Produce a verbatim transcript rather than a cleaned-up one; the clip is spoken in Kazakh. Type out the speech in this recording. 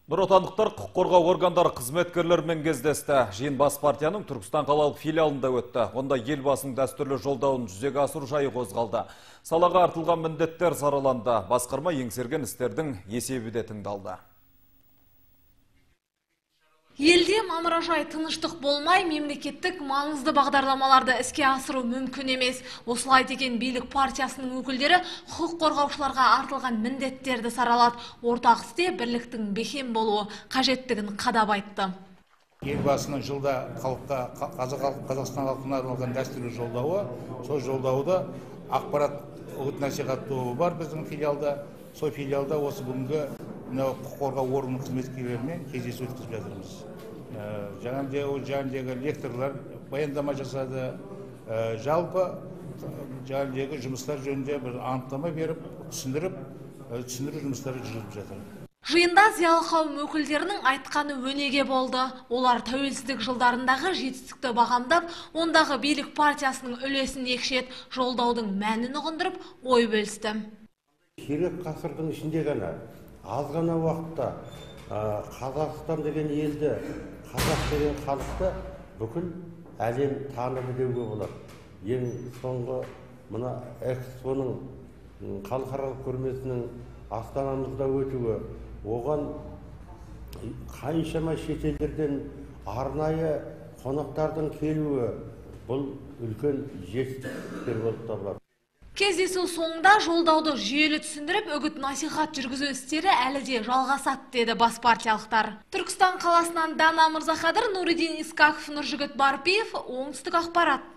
Нұротандықтар құқық қорғау органдары қызметкерлерімен кездесті. Жиын бас партияның Түркістан қалалық филиалында өтті. Онда елбасының дәстүрлі жолдауын жүзеге асыру жайы қозғалды. Салаға артылған міндеттер сараланды. Басқарма еңсерген істердің есебі де тыңдалды. Елде мамыражай тыныштық болмай, мемлекеттік маңызды бағдарламаларды іске асыру мүмкін емес. Осылай деген билік партиясының өкілдері құқық қорғаушыларға артылған міндеттерді саралады. Ортақ істе бірліктің бекем болуы қажеттігін қадап айтты. Елбасының жылда халыққа, Қазақстан халқына арналған дәстүрлі жолдауы, сол жолдауда ақпарат үгіт насихат тобы бар біздің филиалда. Сол филиалда осы бүгінгі құқық қорғау органының қызметкерлерімен кездесу өткізіп жатырмыз. Жаңағыдегі лекторлар баяндама жасады. Жалпы жаңағыдегі жұмыстар жөнінде бір анықтама беріп, түсіндіріп, түсіндіру жұмыстары жүргізіліп жатыр. Жиында зиялы қауым өкілдерінің айтқаны өнеге болды. Олар тәуелсіздік жылдарындағы жетістікті бағамдап, ондағы билік партиясының үлесін екшет, жолдаудың мәнін ұғындырып, ой бөлісті. Ширек ғасырдың ішінде ғана, аз ғана уақытта Қазақстан деген елді, қазақ деген халықты бүкіл әлем таныды деуге болады. Ең соңғы мына экспоның халықаралық көрмесінің Астанамызда өтуі, оған қаншама шетелдерден арнайы қонақтардың келуі, бұл үлкен жетістіктер болып табылады. Кездесу соңында жолдауды жүйелі түсіндіріп, үгіт насихат жүргізу істері әлі де жалғасады деді бас партиялықтар. Түркістан қаласынан Дана Мырзахадыр, Нуридин Искаков, Нұржігіт Барпиев, оңтүстік ақпарат.